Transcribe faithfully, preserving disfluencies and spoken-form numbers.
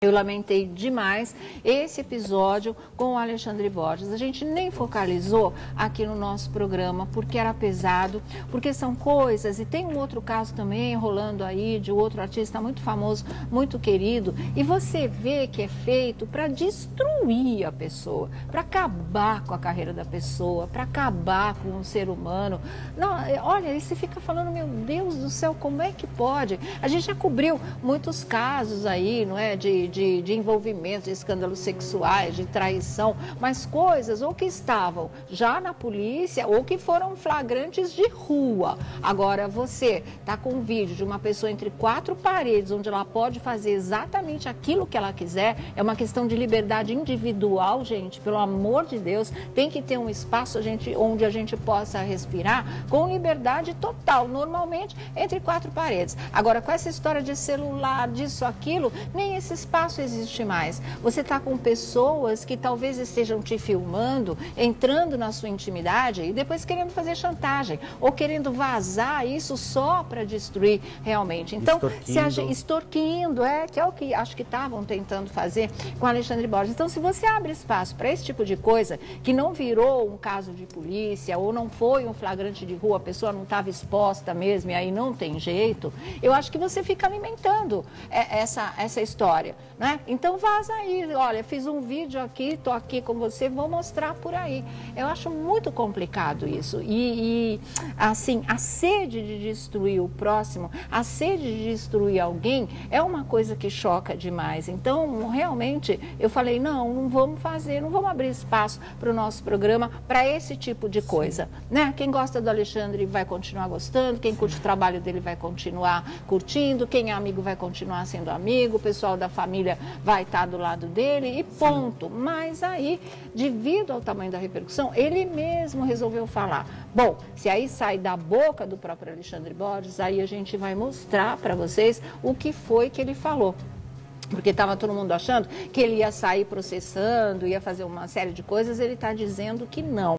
Eu lamentei demais esse episódio com o Alexandre Borges. A gente nem focalizou aqui no nosso programa porque era pesado, porque são coisas, e tem um outro caso também rolando aí de outro artista muito famoso, muito querido, e você vê que é feito para destruir a pessoa, para acabar com a carreira da pessoa, para acabar com o ser humano. Não, olha, aí você fica falando, meu Deus do céu, como é que pode? A gente já cobriu muitos casos aí, não é, de De, de envolvimento, de escândalos sexuais, de traição, mas coisas ou que estavam já na polícia ou que foram flagrantes de rua. Agora, você está com um vídeo de uma pessoa entre quatro paredes, onde ela pode fazer exatamente aquilo que ela quiser, é uma questão de liberdade individual, gente, pelo amor de Deus, tem que ter um espaço a gente, onde a gente possa respirar com liberdade total, normalmente entre quatro paredes. Agora, com essa história de celular, disso, aquilo, nem esse espaço existe mais. Você está com pessoas que talvez estejam te filmando, entrando na sua intimidade e depois querendo fazer chantagem ou querendo vazar isso só para destruir realmente. Então, extorquindo. se a gente, extorquindo, é, que é o que acho que estavam tentando fazer com Alexandre Borges. Então, se você abre espaço para esse tipo de coisa, que não virou um caso de polícia ou não foi um flagrante de rua, a pessoa não estava exposta mesmo e aí não tem jeito, eu acho que você fica alimentando essa, essa história. Né? Então vaza aí, olha, fiz um vídeo aqui, tô aqui com você, vou mostrar por aí. Eu acho muito complicado isso. E, e assim, a sede de destruir o próximo, a sede de destruir alguém é uma coisa que choca demais. Então, realmente, eu falei, não, não vamos fazer, não vamos abrir espaço para o nosso programa para esse tipo de coisa. Né? Quem gosta do Alexandre vai continuar gostando, quem curte o trabalho dele vai continuar curtindo, quem é amigo vai continuar sendo amigo, o pessoal da família vai estar do lado dele e ponto. Sim. Mas aí, devido ao tamanho da repercussão, ele mesmo resolveu falar. Bom, se aí sai da boca do próprio Alexandre Borges, aí a gente vai mostrar para vocês o que foi que ele falou. Porque estava todo mundo achando que ele ia sair processando, ia fazer uma série de coisas, ele está dizendo que não.